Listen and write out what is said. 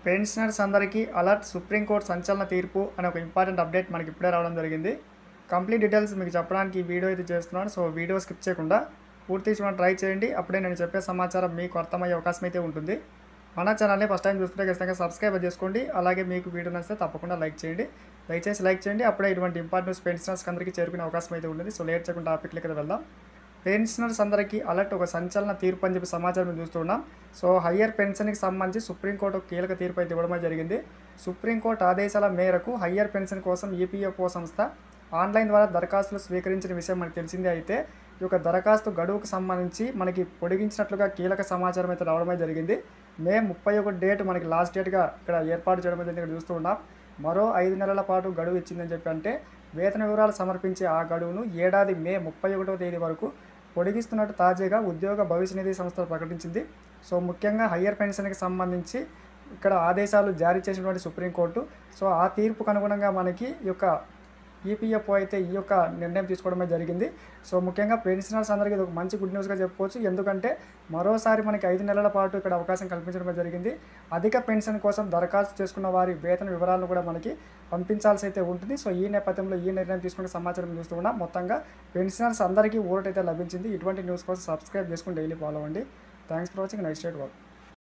Pensioners అందరికీ alert supreme court సంచలన తీర్పు అనే ఒక ఇంపార్టెంట్ అప్డేట్ మనకి ఇప్పుడే రావడం జరిగింది. కంప్లీట్ డీటెయిల్స్ మీకు చెప్పడానికి ఈ వీడియో అయితే చేస్తున్నాను. సో వీడియో స్కిప్ చేయకుండా పూర్తి చూడడానికి ట్రై చేయండి. అప్పుడే నేను చెప్పే సమాచారం మీకు అర్థమయ్యే అవకాశం అయితే ఉంటుంది. మన ఛానల్ని ఫస్ట్ టైం చూస్తుంటే ఖచ్చితంగా సబ్స్క్రైబ్ చేసుకోండి. అలాగే మీకు వీడియో నచ్చితే తప్పకుండా లైక్ చేయండి. దయచేసి లైక్ చేయండి. అప్పుడే ఇటువంటి ఇంపార్టెంట్ పెన్షనర్స్కి అందరికీ చేరుకునే అవకాశం అయితే ఉంటుంది. సో లేట్ చేయకుండా టాపిక్లకి అయితే వెళ్దాం. పెన్షనర్స్ అందరికీ అలర్ట్ ఒక సంచలన తీర్పు అని చెప్పి సమాచారం చూస్తున్నాం. సో హయ్యర్ పెన్షన్కి సంబంధించి సుప్రీంకోర్టు కీలక తీర్పు అయితే ఇవ్వడమే జరిగింది. సుప్రీంకోర్టు ఆదేశాల మేరకు హయ్యర్ పెన్షన్ కోసం ఈపీఎఫ్ఓ సంస్థ ఆన్లైన్ ద్వారా దరఖాస్తులు స్వీకరించిన విషయం మనకు తెలిసిందే. అయితే ఈ యొక్క దరఖాస్తు గడువుకు సంబంధించి మనకి పొడిగించినట్లుగా కీలక సమాచారం అయితే రావడమే జరిగింది. మే 31 డేట్ మనకి లాస్ట్ డేట్గా ఇక్కడ ఏర్పాటు చేయడం అయితే ఇక్కడ చూస్తూ ఉన్నాం. మరో 5 నెలల పాటు గడువు ఇచ్చిందని చెప్పి అంటే వేతన వివరాలు సమర్పించే ఆ గడువును ఏడాది మే 31వ తేదీ వరకు పొడిగిస్తున్నట్టు తాజాగా ఉద్యోగ భవిష్య నిధి సంస్థ ప్రకటించింది. సో ముఖ్యంగా హయ్యర్ పెన్షన్కి సంబంధించి ఇక్కడ ఆదేశాలు జారీ చేసినటువంటి సుప్రీంకోర్టు సో ఆ తీర్పుకు అనుగుణంగా మనకి ఈ యొక్క ఈపీఎఫ్ఓ అయితే ఈ యొక్క నిర్ణయం తీసుకోవడమే జరిగింది. సో ముఖ్యంగా పెన్షనర్స్ అందరికీ ఇది ఒక మంచి గుడ్ న్యూస్గా చెప్పుకోవచ్చు. ఎందుకంటే మరోసారి మనకి 5 నెలల పాటు ఇక్కడ అవకాశం కల్పించడమే జరిగింది. అధిక పెన్షన్ కోసం దరఖాస్తు చేసుకున్న వారి వేతన వివరాలను కూడా మనకి పంపించాల్సి అయితే ఉంటుంది. సో ఈ నేపథ్యంలో ఈ నిర్ణయం తీసుకునే సమాచారం చూస్తూ ఉన్నాం. మొత్తంగా పెన్షనర్స్ అందరికీ ఊరటైతే లభించింది. ఇటువంటి న్యూస్ కోసం సబ్స్క్రైబ్ చేసుకుని డైలీ ఫాలో అవ్వండి. Thanks for watching. Next date work.